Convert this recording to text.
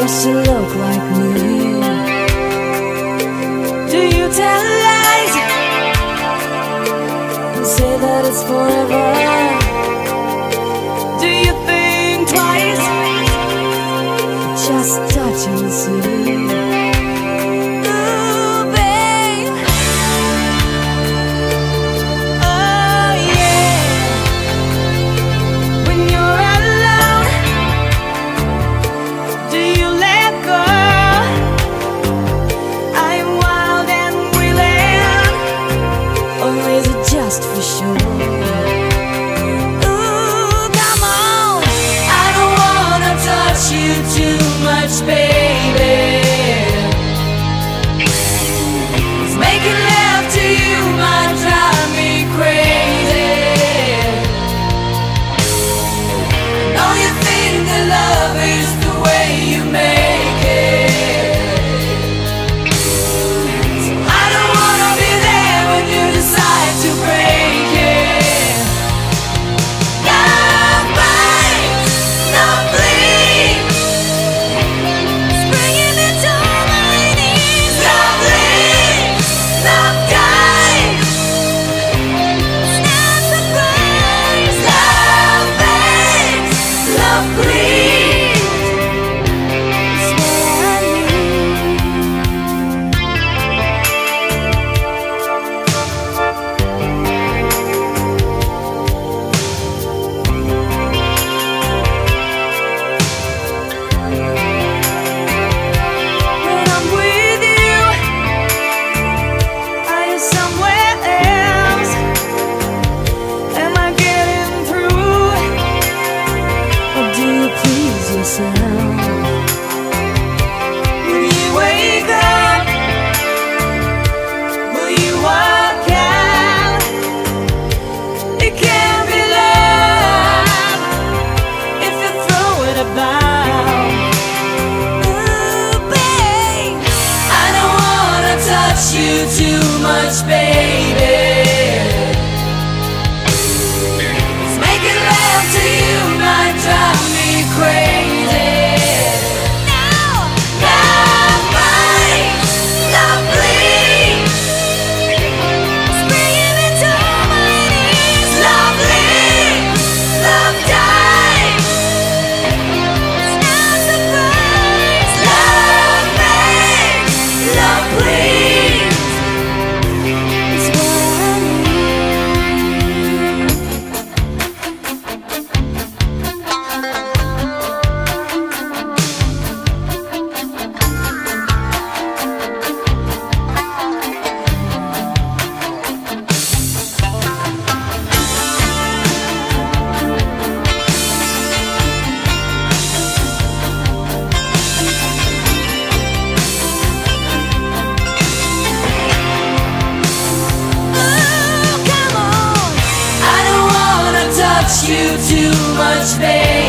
Does she look like me? Do you tell lies and say that it's forever? Do you think twice? Just touch and see. Just for sure. Ooh, come on. I don't wanna touch you too much, baby. 'Cause making love to you might drive me crazy. I know you think that love is the way you make it. So I don't wanna be there when you decide to break it. Love bites, love bleeds, it's bringing me to my knees. Love lives, love dies, it's not surprise. Love begs, love bleeds, it's what I need. When I'm with you, are you somewhere else? Am I getting through? Or do you please yourself? When you wake up, will you walk out? It can't be love if you throw it about. Ooh, babe, I don't wanna touch you too much, baby. 'Cause making love to you might drive me crazy. Now, love bites, love bleeds, it's bringing me to my knees. Love lives, love dies, it's not surprise. Love makes, love bleeds, it's what I need. Ooh, come on. I don't wanna touch you too much, baby.